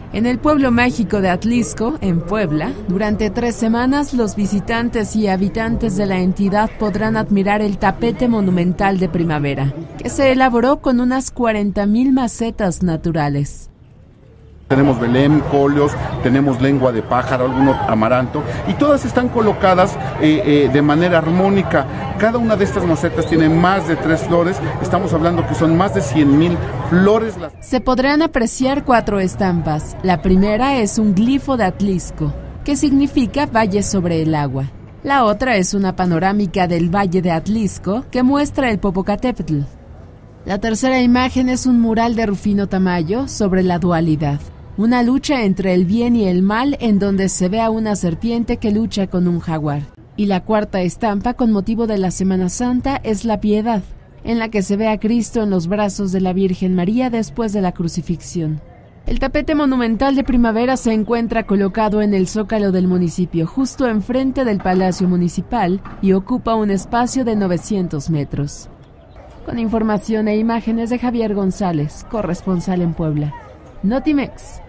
En el pueblo mágico de Atlisco, en Puebla, durante 3 semanas los visitantes y habitantes de la entidad podrán admirar el tapete monumental de primavera, que se elaboró con unas 40,000 macetas naturales. Tenemos Belén, colios, tenemos lengua de pájaro, alguno amaranto, y todas están colocadas de manera armónica. Cada una de estas macetas tiene más de 3 flores, estamos hablando que son más de 100,000 flores. Se podrán apreciar 4 estampas. La primera es un glifo de Atlisco, que significa valle sobre el agua. La otra es una panorámica del valle de Atlisco, que muestra el Popocatépetl. La tercera imagen es un mural de Rufino Tamayo sobre la dualidad. Una lucha entre el bien y el mal en donde se ve a una serpiente que lucha con un jaguar. Y la cuarta estampa con motivo de la Semana Santa es la Piedad, en la que se ve a Cristo en los brazos de la Virgen María después de la crucifixión. El tapete monumental de primavera se encuentra colocado en el zócalo del municipio, justo enfrente del Palacio Municipal, y ocupa un espacio de 900 metros. Con información e imágenes de Javier González, corresponsal en Puebla. Notimex.